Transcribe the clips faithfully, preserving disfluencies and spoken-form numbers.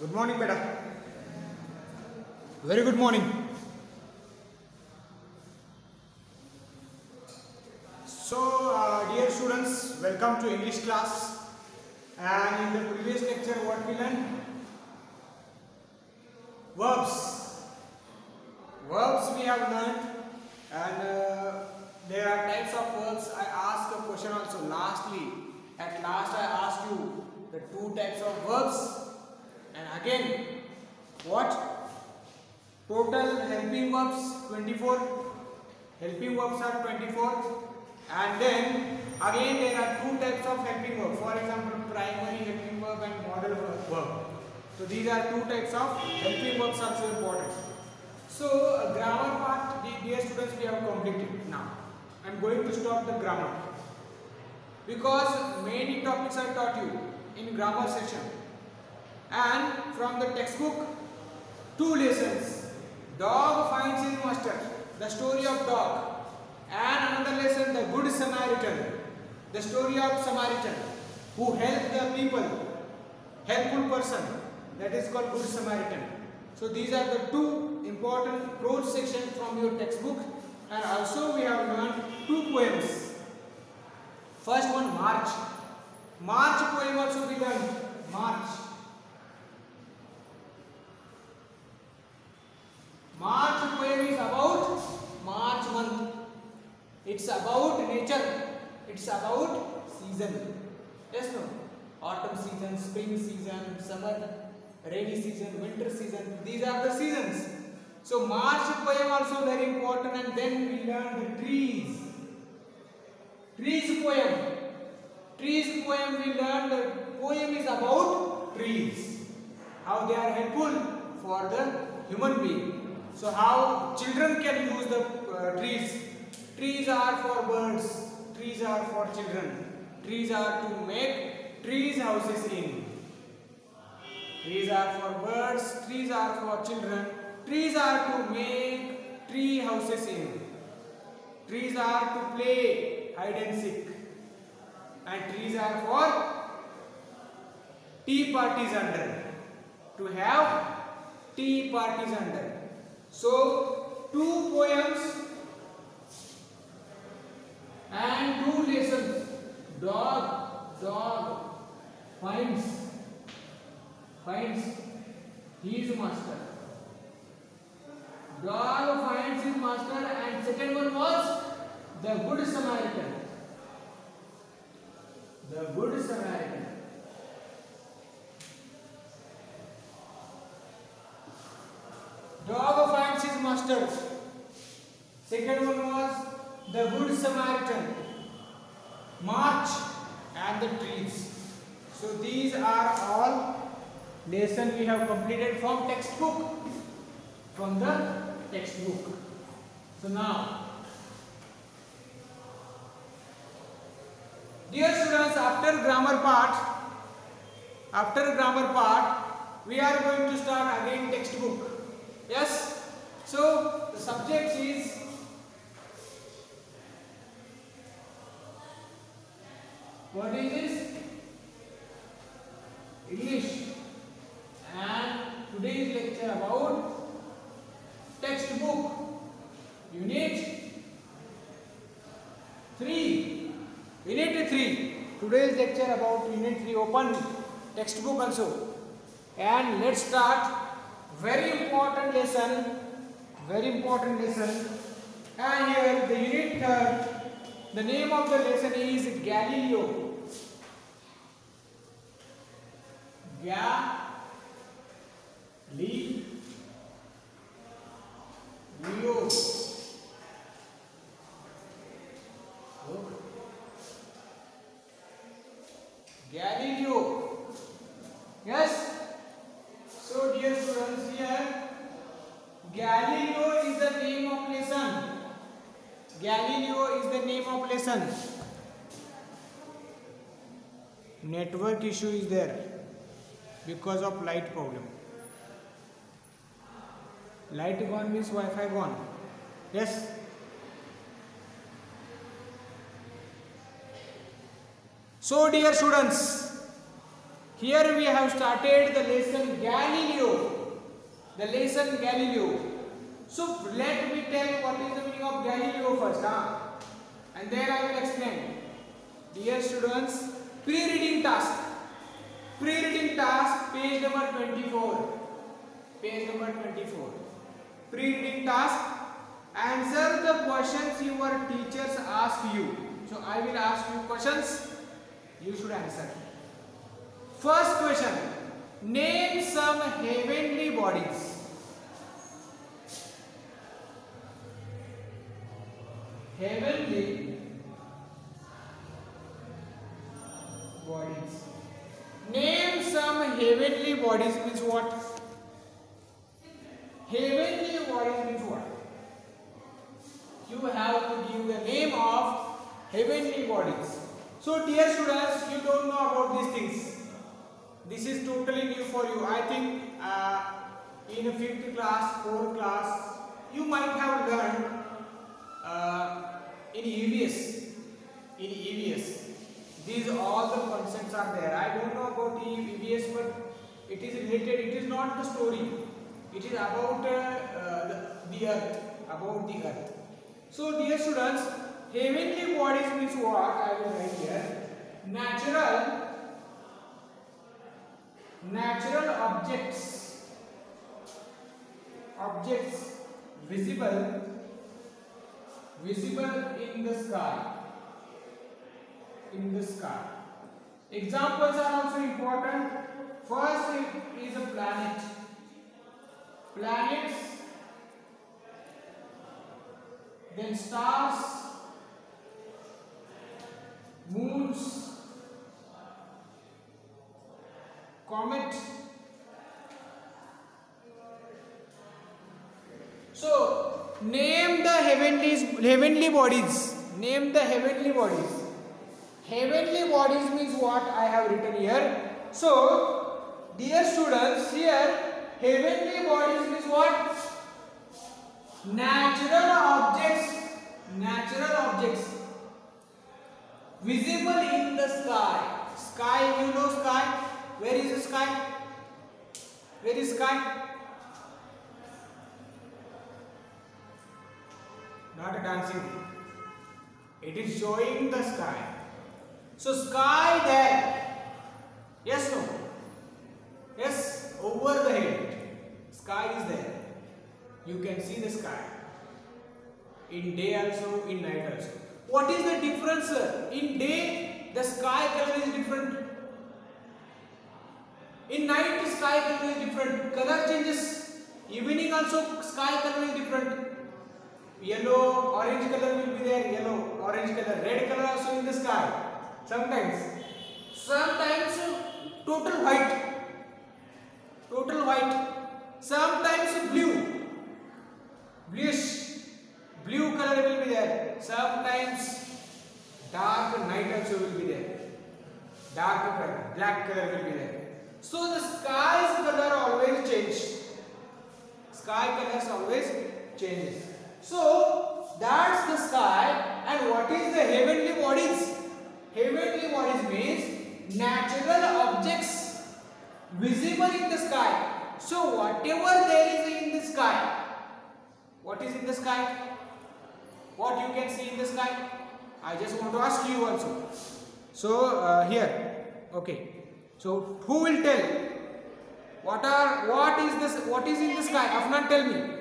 Good morning, beta. Very good morning. So, uh, dear students, welcome to English class. And in the previous lecture, what we learned? Verbs. Verbs we have learned, and uh, there are types of verbs. I asked a question also. Lastly, at last I asked you the two types of verbs. And again, what? Total helping verbs twenty-four. Helping verbs are twenty-four. And then again there are two types of helping verb. For example, primary helping verb and modal verb. So these are two types of helping verbs also important. So uh, grammar part, dear students, we have completed. Now I am going to stop the grammar because many topics are taught you in grammar section. And from the textbook, two lessons: dog finds his master, the story of dog, and another lesson, the good Samaritan, the story of Samaritan who helped the people, helpful person, that is called good Samaritan. So these are the two important prose sections from your textbook. And also we have learned two poems. First one, March. March poem also we learned. March. March poem is about March month. It's about nature. It's about season. Yes, no? Autumn season, spring season, summer, rainy season, winter season. These are the seasons. So March poem also very important. And then we learn the trees. Trees poem. Trees poem we learned. The poem is about trees. How they are helpful for the human being. So how children can use the uh, trees. Trees are for birds. Trees are for children. Trees are to make trees houses in. Trees are for birds. Trees are for children. Trees are to make tree houses in. Trees are to play hide and seek. And trees are for tea parties under. To have tea parties under. So, two poems and two lessons. Dog, dog finds, finds his master. Dog finds his master, and second one was the good Samaritan. The good Samaritan. Dog finds his master. Second one was the good Samaritan. March and the trees. So these are all lessons we have completed from textbook. From the textbook. So now, dear students, after grammar part, after grammar part, we are going to start again textbook. Yes. So the subject is what is this? English. And today's lecture about textbook. Unit three. Unit three. Today's lecture about Unit three. Open textbook also. And let's start. Very important lesson. Very important lesson. And here the unit third. The name of the lesson is Galileo. Galileo. Galileo. Yes. So dear students, here Galileo is the name of lesson. Galileo is the name of lesson. Network issue is there because of light problem. Light gone means Wi-Fi gone. Yes. So dear students, Here we have started the lesson Galileo. The lesson Galileo. So let me tell what is the meaning of Galileo first, huh? And then I will explain. Dear students, pre-reading task. Pre-reading task, page number twenty-four. Page number twenty-four. Pre-reading task. Answer the questions your teachers ask you. So I will ask you questions. You should answer. First question. Name some heavenly bodies. Heavenly bodies. Name some heavenly bodies means what? Heavenly bodies means what? You have to give the name of heavenly bodies. So dear students, you don't know about these things. This is totally new for you. I think uh, in a fifth class, fourth class, you might have learned uh, in E V S. In E V S, these all the concepts are there. I don't know about E V S, but it is related. It is not the story. It is about uh, uh, the, the earth. About the earth. So dear students, heavenly bodies means what? I will write here. Natural, natural objects, objects visible, visible in the sky, in the sky. Examples are also important. First is a planet. Planets, then stars, moons, comet. So name the heavenly heavenly bodies. Name the heavenly bodies. Heavenly bodies means what I have written here. So dear students, here heavenly bodies means what? Natural objects, natural objects visible in the sky. Sky, you know sky. Where is the sky? Where is sky? Not dancing. It is showing the sky. So sky there. Yes, no? Yes, over the head. Sky is there. You can see the sky. In day also, in night also. What is the difference? In day, the sky color is different. In night, the sky color is different. Color changes. Evening also, sky color is different. Yellow, orange color will be there. Yellow, orange color. Red color also in the sky. Sometimes. Sometimes total white. Total white. Sometimes blue. Bluish. Blue color will be there. Sometimes dark night also will be there. Dark color, black color will be there. So the sky's color always change. Sky colors always changes. So that's the sky. And what is the heavenly bodies? Heavenly bodies means natural objects visible in the sky. So whatever there is in the sky, what is in the sky? What you can see in the sky? I just want to ask you also. So uh, here, okay. So who will tell? What are? What is this? What is in the sky? Afnan, tell me.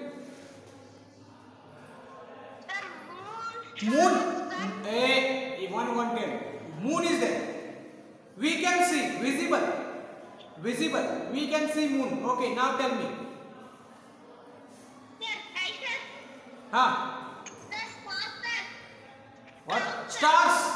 Moon. Eh, one one tell. Moon is there. We can see visible. Visible. We can see moon. Okay. Now tell me. Huh? What? Stars.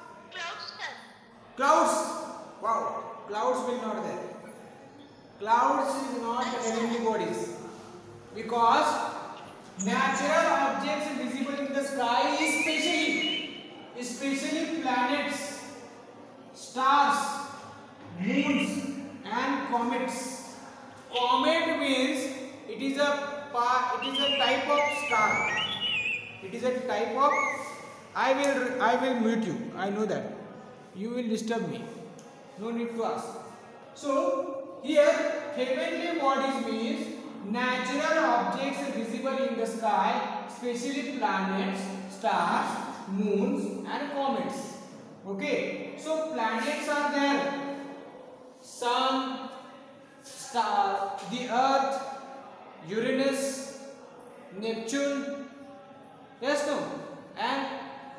Clouds. Wow. Clouds will not there. Clouds is not heavenly bodies. Because natural objects visible in the sky, especially, especially planets, stars, moons and comets. Comet means it is a it is a type of star. It is a type of. I will I will mute you. I know that. You will disturb me. No need to ask. So here heavenly bodies means natural objects visible in the sky, especially planets, stars, moons and comets. Okay, so planets are there. Sun, star, the earth, Uranus, Neptune, yes, no, and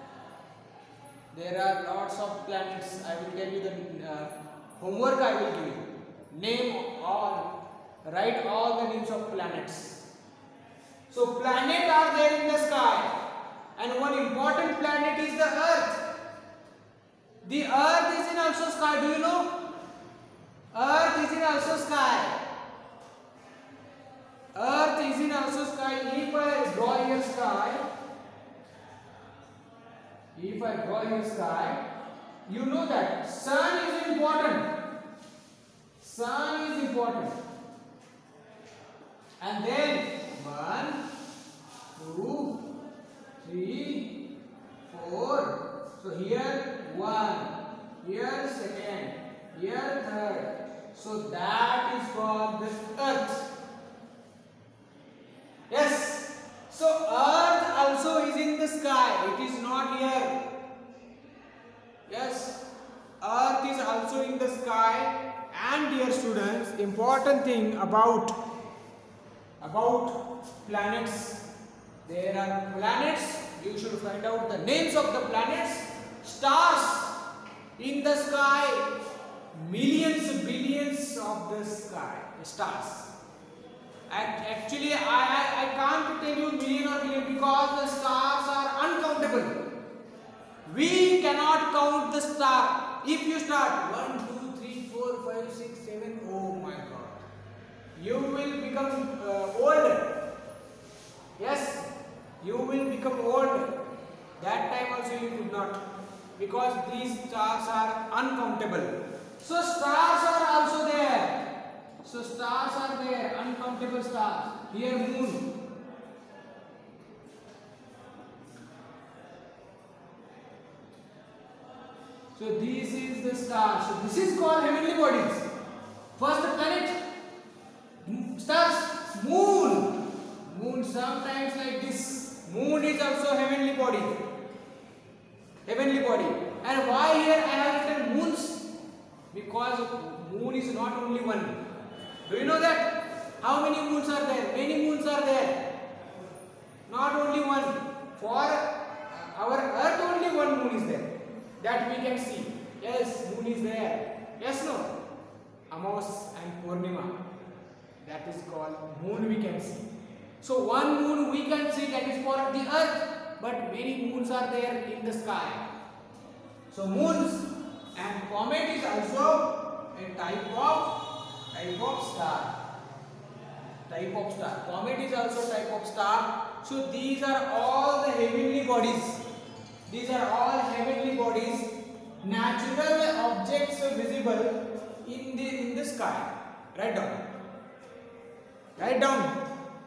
there are lots of planets. I will tell you the uh, homework I will give you. Name all, write all the names of planets. So planets are there in the sky, and one important planet is the earth. The earth is in also sky, do you know? Earth is in also sky. Earth is in also sky. If I draw here sky, if I draw here sky, you know that sun is important. Sun is important. And then one, two, three, four. So here one, here second, here third. So that is called the earth. Yes. So earth also is in the sky. It is not here. Yes. Earth is also in the sky. And dear students, important thing about about planets. There are planets. You should find out the names of the planets. Stars in the sky. Millions, billions of the sky, stars. Actually, I, I, I can't tell you million or billion because the stars are uncountable. We cannot count the star. If you start one, two, three, four, five, six, seven, oh my God, you will become uh, old. Yes, you will become old. That time also you could not, because these stars are uncountable. So stars are also there. So stars are there, uncountable stars. Here moon. So this is the star. So this is called heavenly bodies. First planet, stars, moon. Moon sometimes like this. Moon is also heavenly body. Heavenly body. And why here I have written moons? Because moon is not only one. Do you know that? How many moons are there? Many moons are there. Not only one. For our earth only one moon is there. That we can see. Yes, moon is there. Yes, no? Amos and Purnima. That is called moon we can see. So one moon we can see, that is for the earth. But many moons are there in the sky. So moons. And comet is also a type of type of star. Type of star. Comet is also type of star. So these are all the heavenly bodies. These are all heavenly bodies. Natural objects visible in the in the sky. Write down. Write down.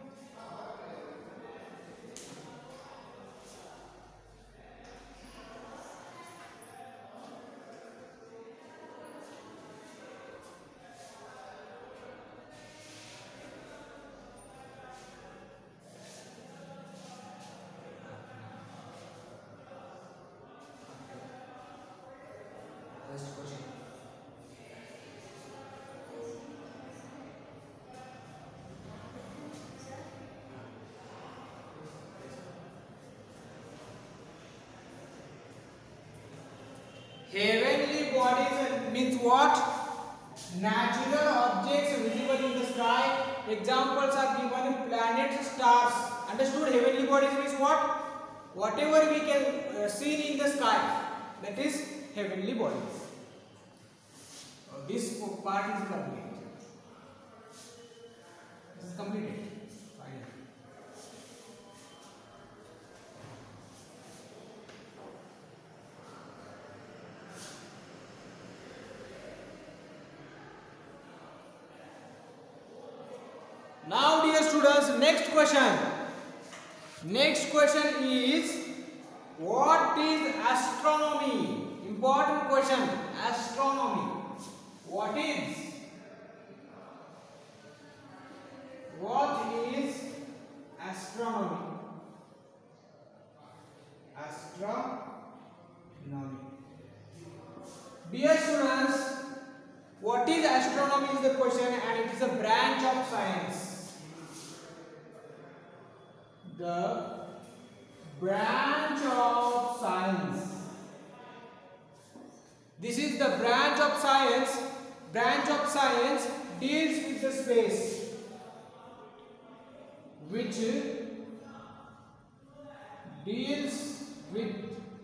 First question. Heavenly bodies means what? Natural objects visible in the sky. Examples are given: planets, stars. Understood? Heavenly bodies means what? Whatever we can uh, see in the sky, that is heavenly bodies. Uh, this part is complete. This is completed. Fine. Now dear students, next question. Next question is, what is astronomy? Important question. Astronomy. What is Dear students, what is astronomy is the question, and it is a branch of science. The branch of science. This is the branch of science. Branch of science deals with the space, which deals with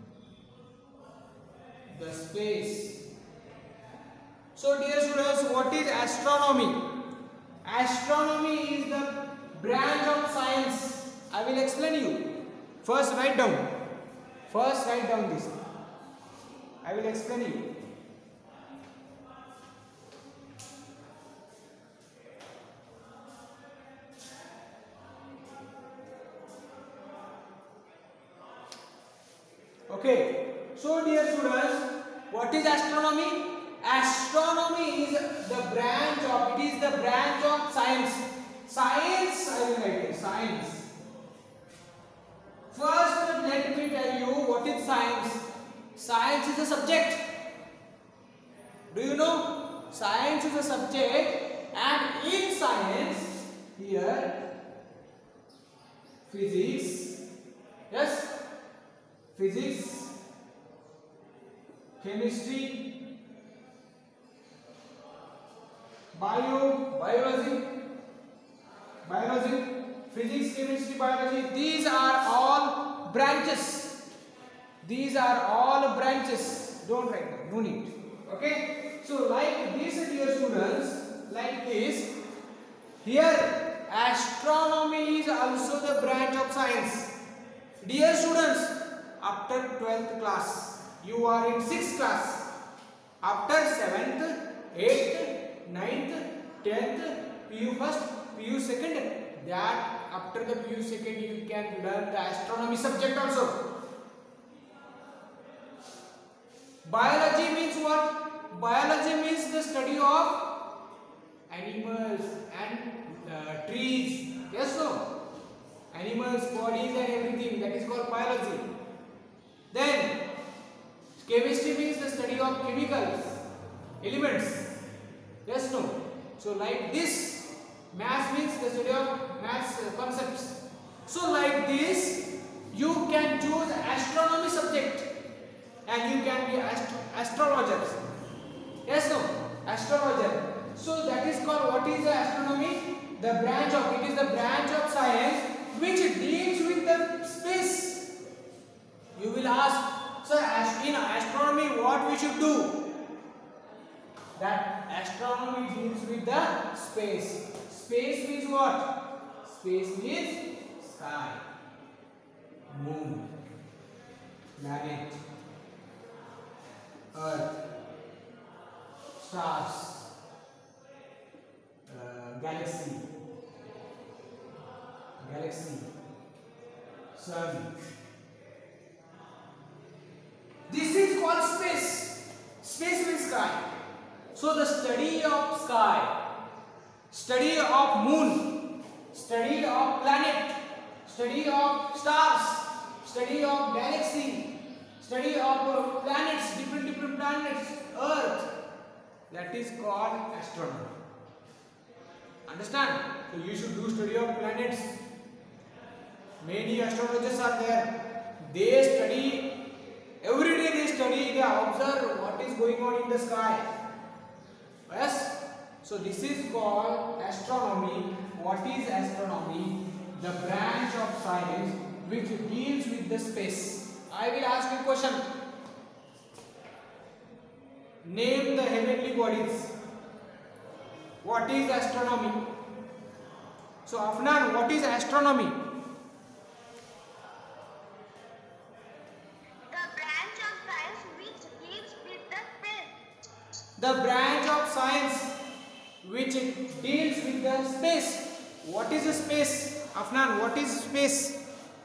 the space. So dear students, what is astronomy? Astronomy is the branch of science. I will explain you. First write down. First write down this. I will explain you. Okay. So dear students, what is astronomy? Astronomy is the branch of, it is the branch of science. Science, I will write it, science. First, let me tell you what is science. Science is a subject. Do you know? Science is a subject, and in science, here, physics, yes, physics, chemistry, bio, biology, biology, physics, chemistry, biology, these are all branches. These are all branches. Don't write them, no need. Okay? So like this, dear students, like this, here astronomy is also the branch of science. Dear students, after twelfth class, you are in sixth class. After seventh, eighth, ninth, tenth, P U first, P U second, that after the P U second you can learn the astronomy subject also. Biology means what? Biology means the study of animals and uh, trees. Yes, no? Animals, bodies and everything. That is called biology. Then, chemistry means the study of chemicals, elements. Yes, no? So, like this, maths means the study of maths uh, concepts. So, like this, you can choose astronomy subject. And you can be astro astrologers. Yes, no? Astrologer. So that is called, what is the astronomy? The branch of, it is the branch of science which deals with the space. You will ask, sir, in astronomy what we should do? That astronomy deals with the space. Space means what? Space means sky, moon, planet, Earth, stars, uh, galaxy, galaxy, sun. This is called space. Space means sky. So the study of sky, study of moon, study of planet, study of stars, study of galaxy, study of planets, different different planets, Earth, that is called astronomy. Understand? So you should do study of planets. Many astrologers are there. They study, every day they study, they observe what is going on in the sky. Yes? So this is called astronomy. What is astronomy? The branch of science which deals with the space. I will ask you a question. Name the heavenly bodies. What is astronomy? So Afnan, what is astronomy? The branch of science which deals with the space. The branch of science which deals with the space. What is a space? Afnan, what is space?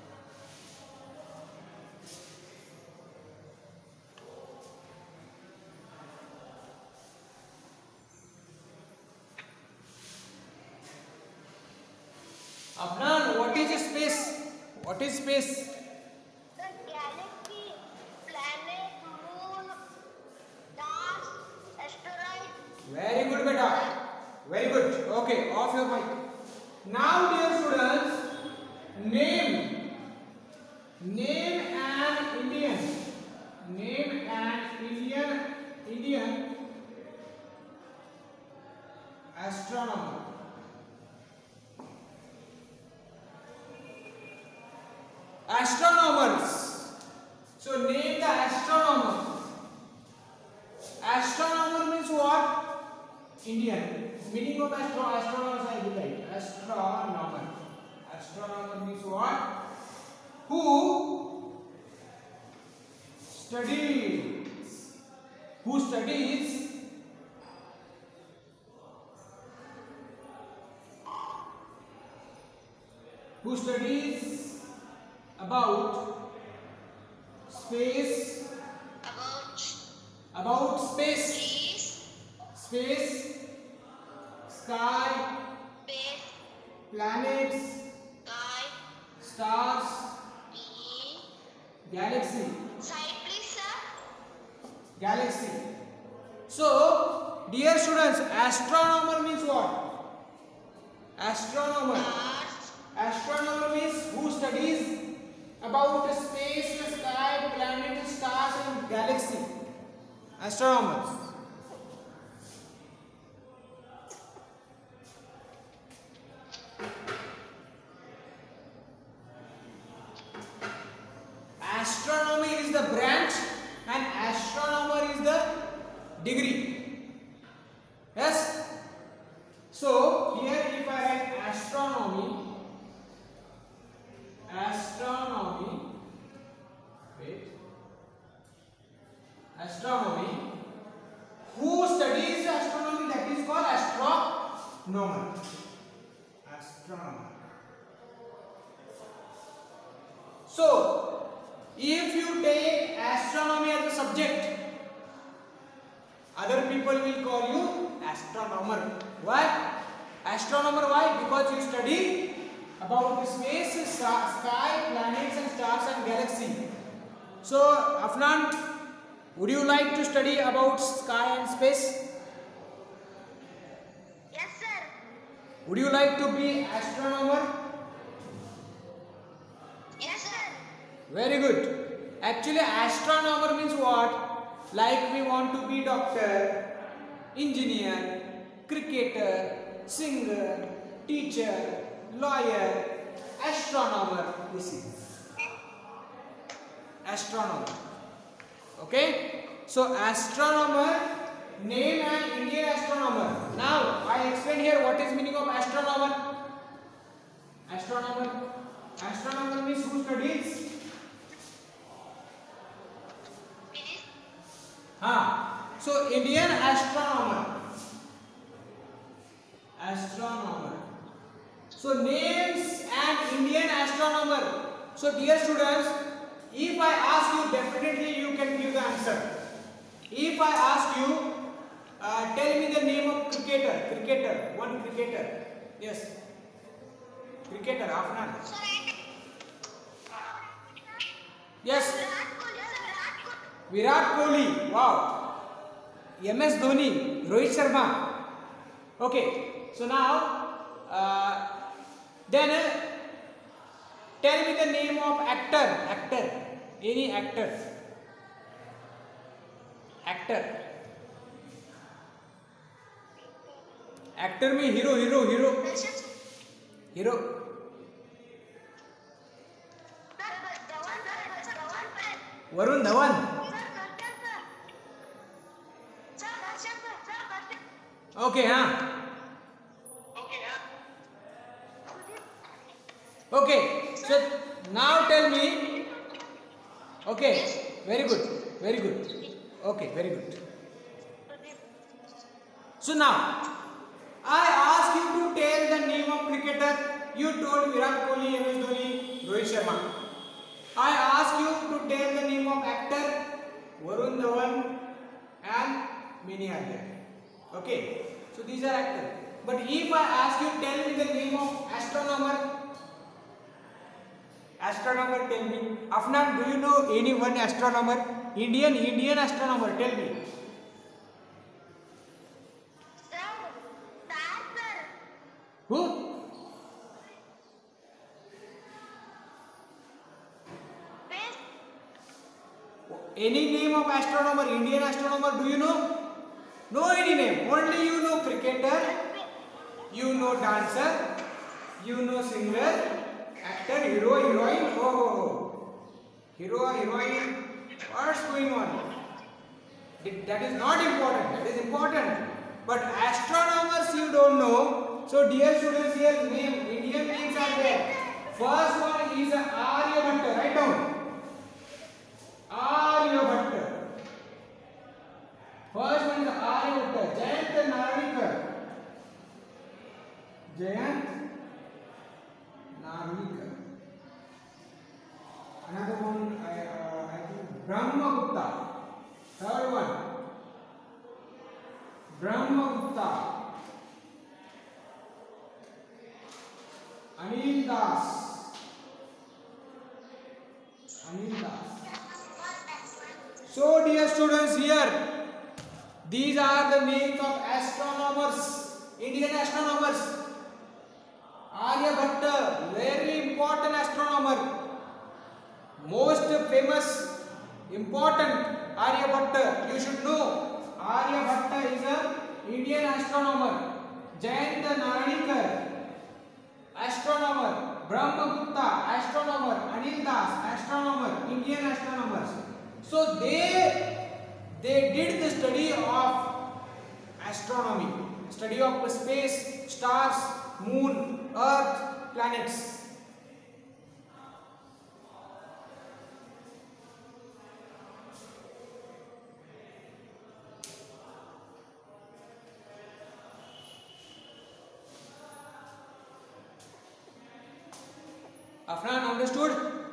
Afnan, what is space? What is space? The galaxy, planet, moon, stars, Very good. Okay, off your mic. Now, dear students, name, name an Indian, name an Indian, Indian astronomer. Astronomers. So name the astronomer. Astronomer means what? Indian. Meaning of astro astronomers I will write. Astronomer. Astronomer means what? Who studies? Who studies? Who studies about space, About about space, trees, space, sky, space, planets, sky, stars, E. galaxy, Side, please, sir. galaxy. So, dear students, astronomer means what? Astronomer. Stars, Astronomer means who studies about the space, the sky, planets, stars and galaxy. Astronomers. Astronomy is the branch and astronomer is the degree. Yes? So, here if I write astronomy, astronomy, wait, astronomy, who studies astronomy, that is called astronomer. Astronomer. So, if you take astronomy as a subject, other people will call you astronomer. Why? Astronomer, why? Because you study about the space, sky, planets and stars and galaxy. So, Afnan, would you like to study about sky and space? yes, sir. Would you like to be astronomer? Yes, sir. Very good. Actually, astronomer means what? Like we want to be doctor, engineer, cricketer, singer, teacher, lawyer, astronomer. This is astronomer. Okay? So, astronomer, name an Indian astronomer. Now, I explain here what is meaning of astronomer. Astronomer. Astronomer means who studies? Ah, so Indian astronomer. Astronomer. So names an Indian astronomer. So dear students, if I ask you, definitely you can give the answer. If I ask you, uh, tell me the name of cricketer. Cricketer. One cricketer. Yes. Cricketer. Afnan. Sir, I- Yes. Virat Kohli, sir, Virat Kohli. Virat Kohli, wow. M S Dhoni, Rohit Sharma. Okay, so now, uh, then uh, tell me the name of actor, actor, any actor, actor. Actor में hero, hero, hero, Darshan, hero. sir, Dhawan, sir, sir, Dhawan, sir. Varun Dhawan. Sir, Darshan, sir. Sir, Darshan, sir, sir, Darshan. Okay, हाँ. Okay, so now tell me. Okay, very good, very good. Okay, very good. So now, I ask you to tell the name of cricketer. You told Virat Kohli, M S Dhoni, Rohit Sharma. I ask you to tell the name of actor, Varun Dhawan, and many others. Okay, so these are actors. But if I ask you, tell me the name of astronomer. Astronomer, tell me. Afnan, do you know any one astronomer? Indian, Indian astronomer, tell me. Sir, Taj Who? Space. Any name of astronomer, Indian astronomer, do you know? No any name. Only you know cricketer, you know dancer, you know singer, actor, hero, heroine. Oh, oh, oh. Hero, heroine. What's going on? That is not important. That is important. But astronomers you don't know. So dear students, here name Indian names are there. First one is Aryabhatta. Write down. Aryabhatta. First one is Aryabhatta. Jayant Narlikar. Jayant Narlikar. Another one, I, uh, I think Brahmagupta. Third one, Brahmagupta. Anil Das. Anil Das. So dear students, here these are the names of astronomers, Indian astronomers. Aryabhatta, very important astronomer, most famous, important. Aryabhatta, you should know. Aryabhatta is a Indian astronomer. Jayant Narlikar, astronomer. Brahmagupta, astronomer. Anil Das, astronomer. Indian astronomers. So they they did the study of astronomy, study of space, stars, moon, earth, planets. Afnan, understood?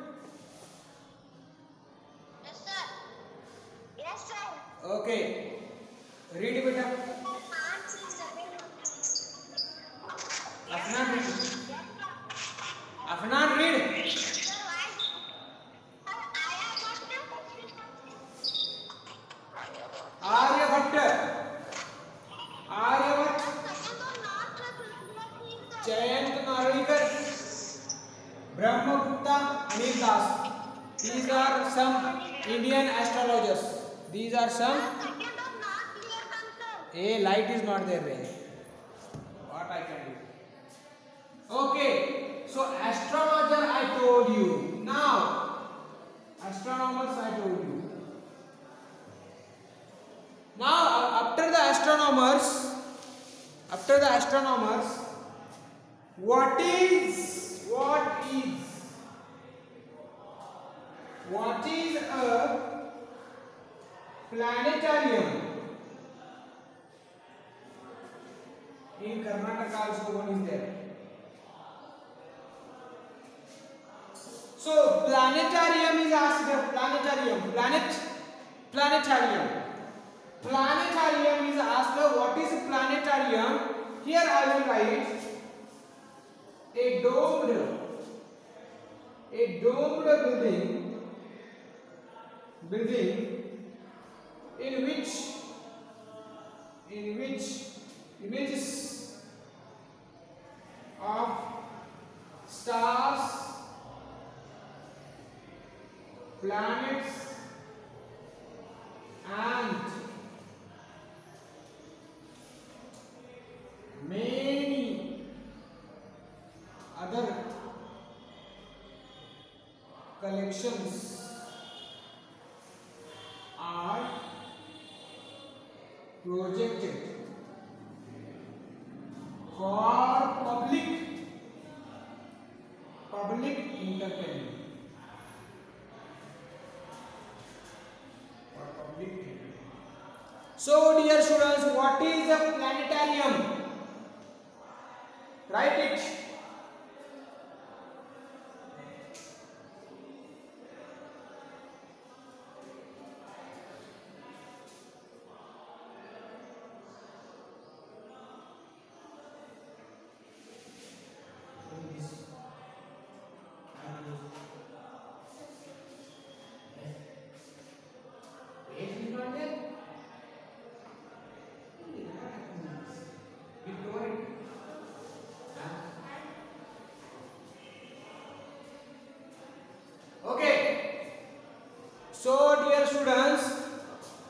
Yes, sir. Yes, sir. Okay. Read it, beta. Afnan, read. Afnan, read. Aryabhatta. Aryabhatta. Jayant Narlikar. Brahmagupta, Anil Das. These are some Indian astrologers. These are some. A light is not there. Ray. What I can do? Okay. So astrologer I told you. Now astronomers I told you. Now after the astronomers, after the astronomers, what is What is what is a planetarium? In Karnataka also one is there. So planetarium is asked. Planetarium, planet, planetarium. Planetarium is asked. What is a planetarium? Here I will write. A domed, a domed building, building in which, in which images of stars, planets, and many other collections are projected for public public entertainment. For public entertainment. So dear students, what is a planetarium? Write it.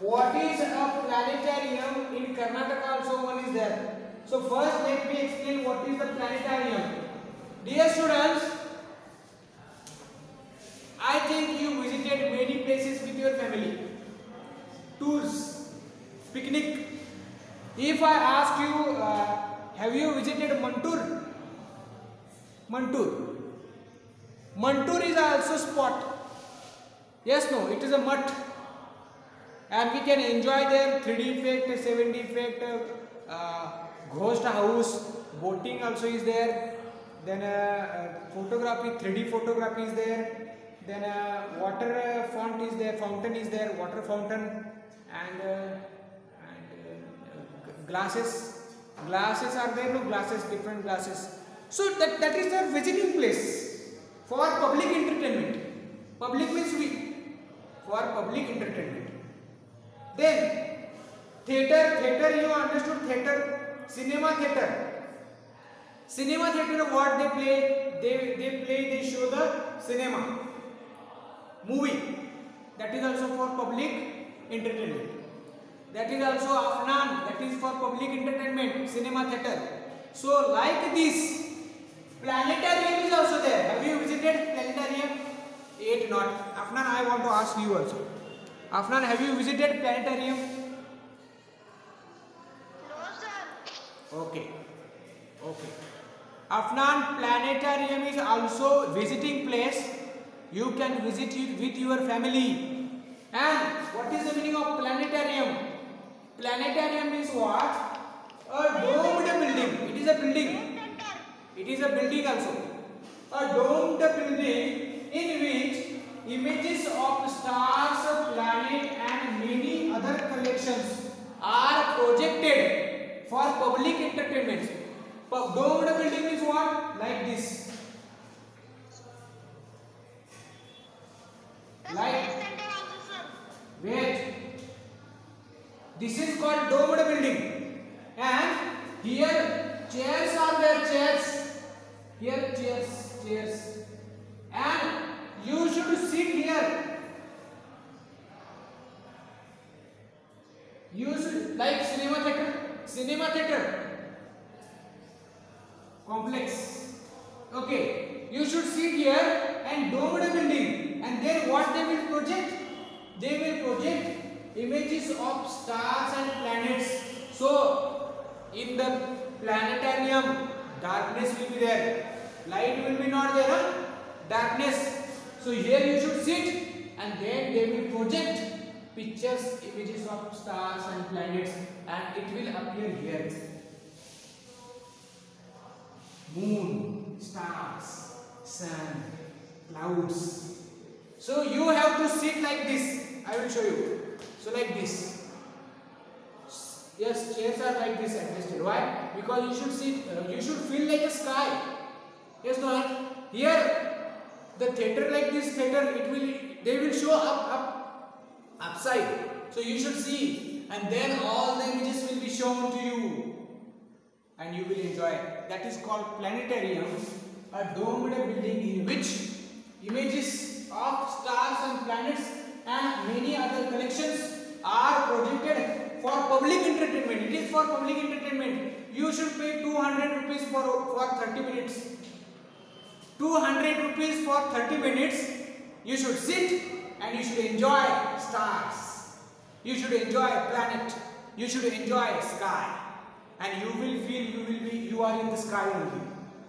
what is a planetarium in Karnataka? Also one is there. So first let me explain what is the planetarium. Dear students, I think you visited many places with your family. Tours, picnic. If I ask you, uh, have you visited Mantur? Mantur. Mantur is also spot. Yes, no, it is a mutt. And we can enjoy there three D effect, seven D effect, uh, ghost house, boating also is there. Then uh, uh, photography, three D photography is there. Then uh, water uh, font is there, fountain is there, water fountain, and, uh, and uh, glasses. Glasses are there, no glasses, different glasses. So that, that is the visiting place for public entertainment. Public means we, for public entertainment. Then theatre, theatre you understood theatre, cinema theatre. Cinema theatre what they play? They, they play, they show the cinema. Movie, that is also for public entertainment. That is also Afnan, that is for public entertainment, cinema theatre. So like this, planetarium is also there. Have you visited planetarium? Eight not. Afnan, I want to ask you also. Afnan, have you visited planetarium? No, sir. Okay. Okay. Afnan, planetarium is also visiting place. You can visit it with your family. And what is the meaning of planetarium? Planetarium is what? A domed building. It is a building. It is a building also. A domed building in which images of stars, planet and many other collections are projected for public entertainment. Domed building is what? Like this. Like, wait, this is called domed building, and here chairs are there, chairs, here chairs, chairs, and you should sit here, you should, like cinema theatre, cinema theatre, complex, okay, you should sit here and domed building. And then what they will project? They will project images of stars and planets. So in the planetarium, darkness will be there. Light will be not there. Huh? Darkness. So here you should sit, and then they will project pictures, images of stars and planets, and it will appear here. Moon, stars, sun, clouds. So you have to sit like this. I will show you. So like this. Yes, chairs are like this adjusted. Why? Because you should sit. Uh, you should feel like a sky. Yes, no. Here, the theatre like this theatre, it will. They will show up, up, upside. So you should see, and then all the images will be shown to you, and you will enjoy. That is called planetarium, a domed building in which images of stars and planets and many other collections are projected for public entertainment. It is for public entertainment. You should pay two hundred rupees for, for thirty minutes. two hundred rupees for thirty minutes. You should sit and you should enjoy stars. You should enjoy planet. You should enjoy sky. And you will feel you will be you are in the sky only.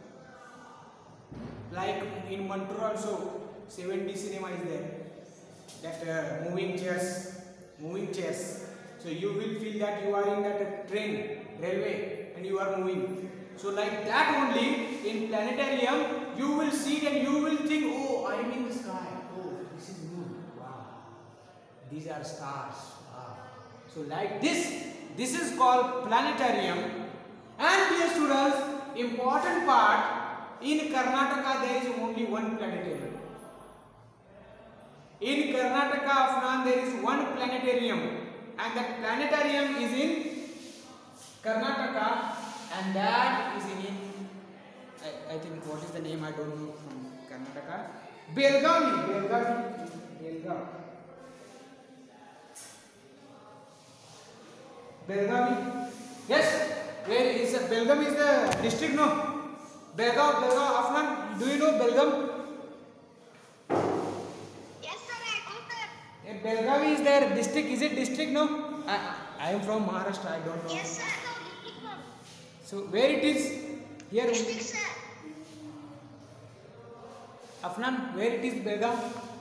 Like in Mantur also, seven D cinema is there. That uh, moving chairs, moving chairs. So you will feel that you are in that train, railway, and you are moving. So like that only in planetarium, you will see and you will think, oh, I am in the sky. Oh, this is moon. Wow. These are stars. Wow. So like this, this is called planetarium. And dear students, important part. In Karnataka, there is only one planetarium. In Karnataka, Afnan, there is one planetarium, and that planetarium is in Karnataka, and that is in, I, I think, what is the name? I don't know from Karnataka. Belgavi, Belgavi, Belgavi. Belgavi. Yes. Where is uh, Belgaum is the district? No. Belgaum, Belgaum. Afnan, do you know Belgaum? Yes, sir. I do, sir. Belgavi is their district. Is it district? No. I, I am from Maharashtra. I don't know. Yes, sir. District, sir. So where it is? Here. District, sir. Afnan, where it is Belgaum?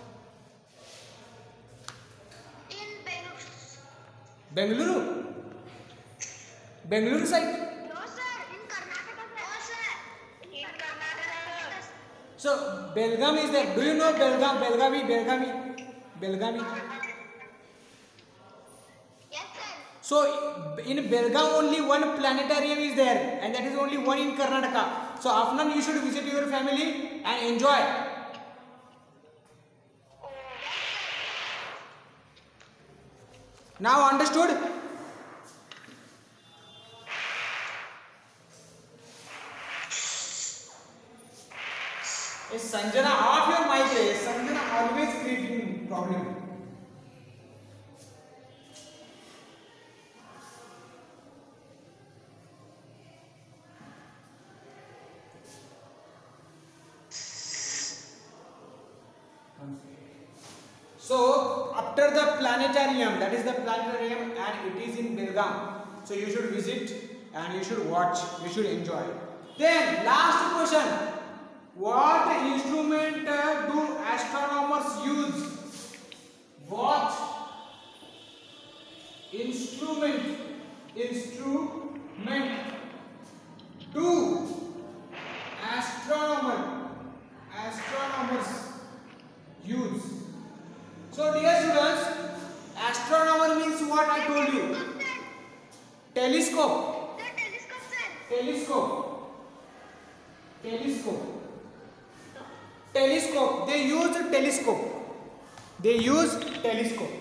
In Bengaluru. Bengaluru. Bengaluru side. No, sir. In Karnataka, sir. No, sir. In Karnataka. So Belgaum is there. Do you know Belgaum? Belgavi, Belgavi, Belgavi. Yes, sir. So in Belgaum only one planetarium is there, and that is only one in Karnataka. So Afnan, you should visit your family and enjoy. Now understood? Yes, Sanjana, off your mic. Yes, Sanjana always creating problem. So after the planetarium, that is the planetarium, and it is in Belgaum. So you should visit and you should watch. You should enjoy. Then last question. What instrument uh, do astronomers use? What instrument instrument do astronomer astronomers use? So dear students, astronomer means what I told you. Telescope. The telescope, sir. Telescope. Telescope. Telescope. They use telescope. They use telescope.